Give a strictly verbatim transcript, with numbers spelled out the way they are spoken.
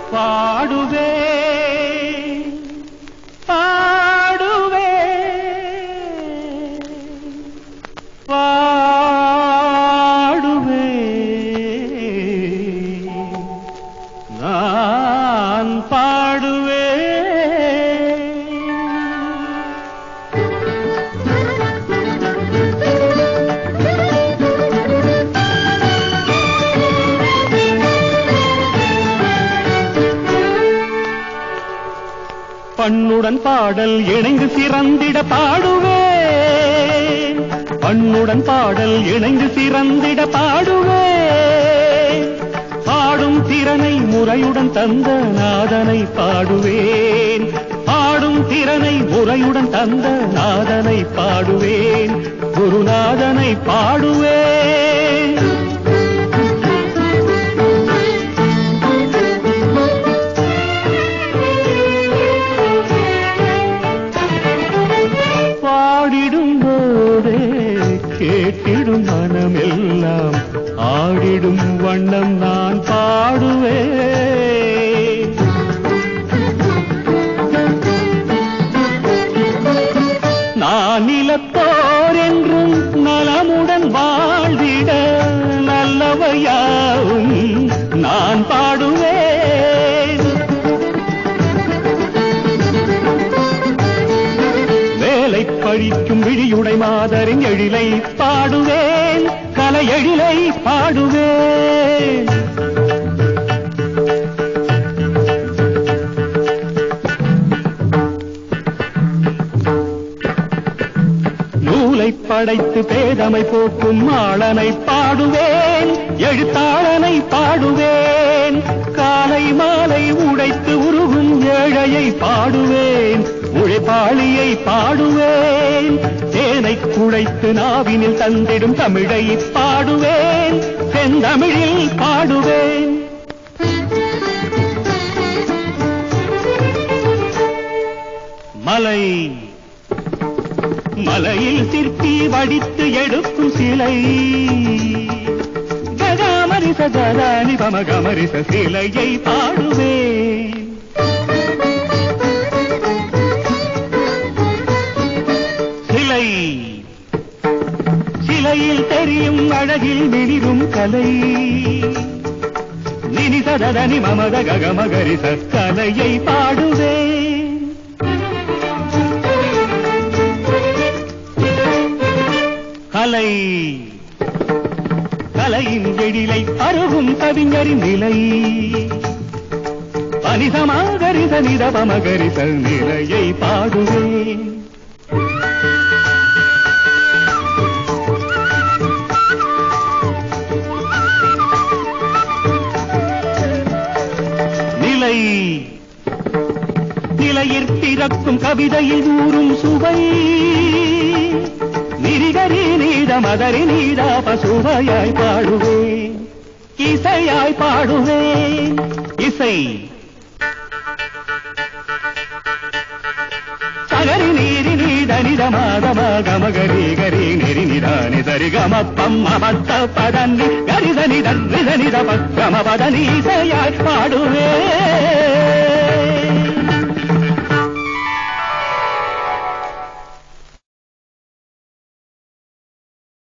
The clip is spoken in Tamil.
பாடுவே பாடுவே பாடுவே நான் பாடுவே. பண்ணுடன் பாடல் இணைந்து சிறந்திட பாடுவேன், பண்ணுடன் பாடல் இணைந்து சிறந்திட பாடுவேன். பாடும் திறனை முறையுடன் தந்த நாதனை பாடுவேன், பாடும் திறனை முறையுடன் தந்த நாதனை பாடுவேன், குருநாதனை பாடுவேன். பாடிடும் போதே கேட்டிடும் மனமெல்லாம் ஆடிடும் வண்ணம் நான் பாடுவேன். நான் நிலத்தோர் என்றும் நலமுடன் வாழ்ந்திட நல்லவையாவும் நான் பாடுவேன். பழிக்கும் விழியுடை மாதரின் எழிலை பாடுவேன், கலை எழிலை பாடுவேன். நூலை படைத்து பேதமை போக்கும் ஆளனை பாடுவேன், எழுத்தாளனை பாடுவேன். காலை மாலை உடைத்து உருகும் ஏழையை பாடுவேன், உழைப்பாளியை பாடுவேன். தேனை குழைத்து நாவினில் தந்திடும் தமிழை பாடுவேன், செந்தமிழில் பாடுவேன். மலை மலையில் சிற்பி வடித்து எடுக்கும் சிலை, ககாமரிச கதானி பமகமரிச சிலையை பாடுவேன். சிலையில் தெரியும் அழகில் மிளிரும் கலை, நினி சதனி மமத ககமகரிச கலையை பாடுவேன். கலை கலையின் எழிலை அருகும் கவிஞரின் நிலை, பனிசமாகரிச நிதபமகரிச நிலையை பாடுவேன். நிலையிற் பிறக்கும் கவிதையில் ஊறும் சுவை, நிரிகரி நீத மதரி நீதா பசுவையாய் பாடுவேன், இசையாய் பாடுவேன். இசை சகரி நீரி நீத நித மாதமா கமகரி கரி நெறி நிதானி சரி கமப்பம் அமத்த பதன்னி கரித நித நித நித பக்கம பதனி இசையாய் பாடுவேன்.